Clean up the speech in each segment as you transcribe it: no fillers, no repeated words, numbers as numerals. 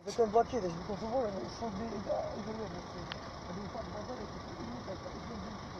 Beton bloqué, je peux voir, ils sont isolés. Donc, pas de bazar, et puis, ils nous attaquent, ils nous disent,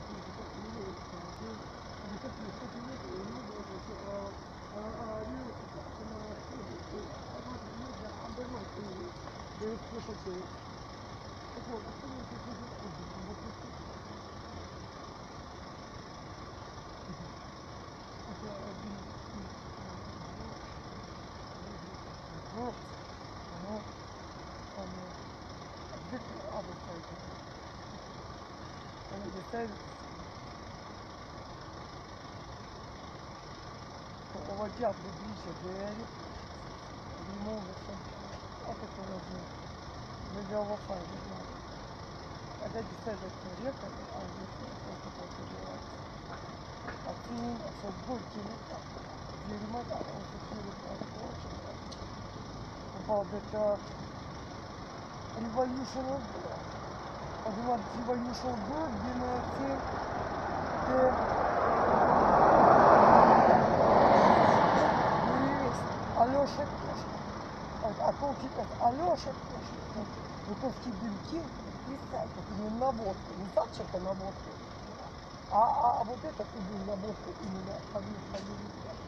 on va dire de biche BL, limon, это тоже медиалов файна. Это действительно река, а здесь просто подбирать. А ты футбольки дерьмо, а он очень about that revolution bird generating Алёша пишет. А полчаса Алёша пишет. Выпуски белки писать. Это не наводка, не завчерка наводка. А вот это уже наводка именно фамилия.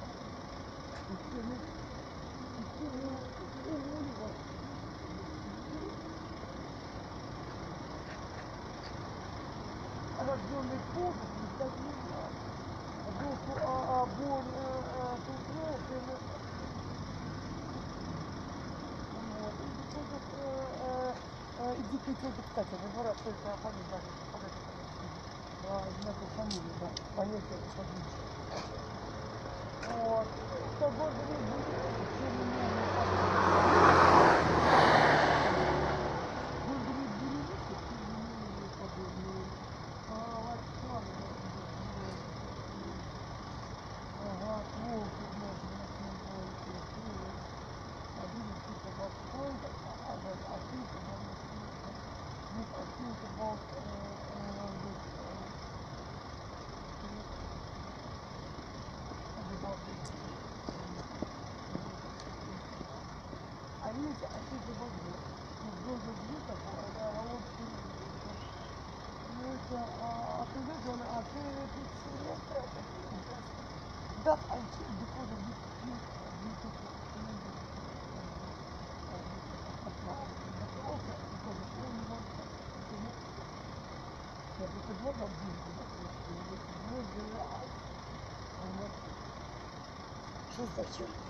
Рожденный позже, так не знаю. Born иди к этому, кстати, выбирать только фамилию, знаку фамилии, да, понятие фамилии. Вот. Что больше не that I took because of this beautiful что зачем?